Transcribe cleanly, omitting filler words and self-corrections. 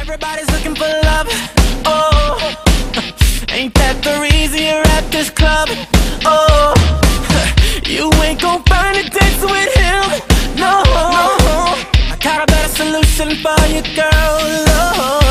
Everybody's looking for love. Oh, ain't that the reason you're at this club? Oh, you ain't gon' find a dance with him. No, I got a better solution for you, girl. Oh.